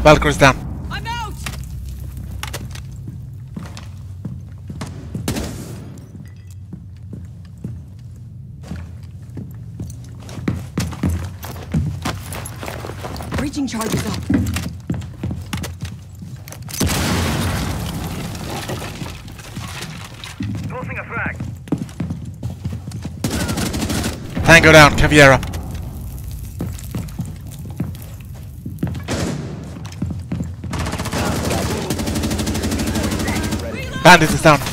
Valkyrie's down. I'm out! Breaching charges up. Tossing a frag. Tango down, Caviera. Bandit is down.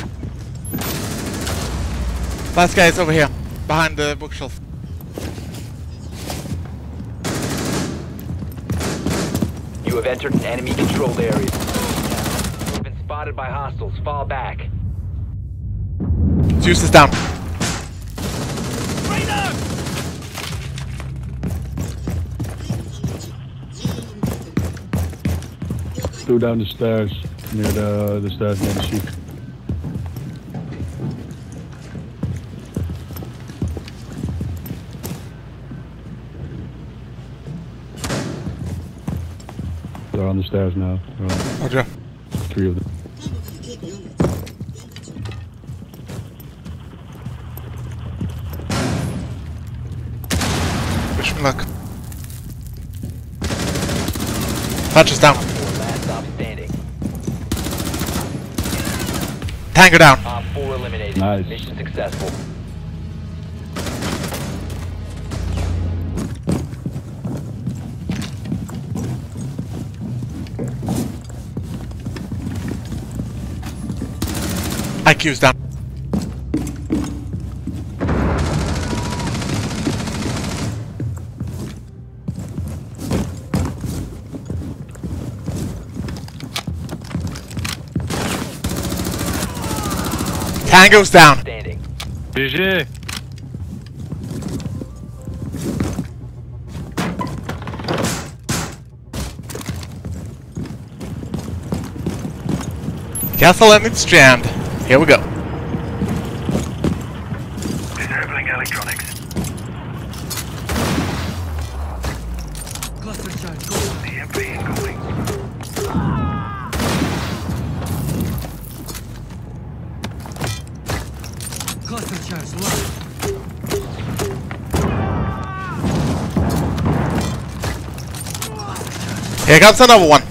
Last guy is over here, behind the bookshelf. You have entered an enemy-controlled area. You've been spotted by hostiles. Fall back. Zeus is down. Two down the stairs, near the stairs near the sheep. They're on the stairs now. Roger. Three of them. Wish me luck. Punch is down. Last stop standing. Tango down. Op 4 eliminated. Nice. Mission successful. IQ's down. Tango's down. Standing. GG! Castle and it's jammed. Here we go. Disabling electronics. Cluster charge, go. EMP incoming. Cluster charge, low. Here comes another one.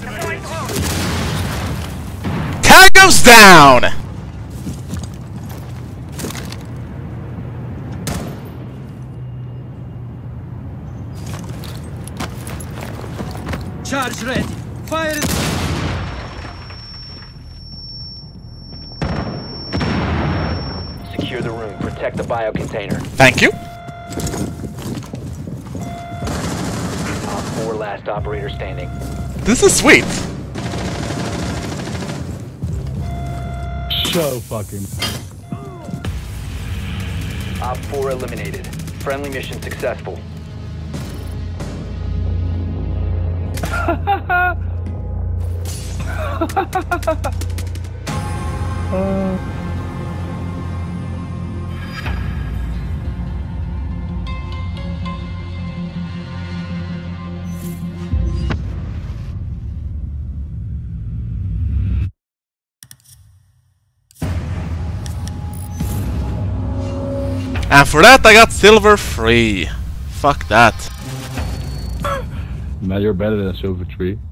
Tango's down! Charge ready. Fire it. Secure the room. Protect the bio container. Thank you. Op 4 last operator standing. This is sweet. So fucking. Op 4 eliminated. Friendly mission successful. And for that I got silver free. Fuck that. Now you're better than Silver Tree.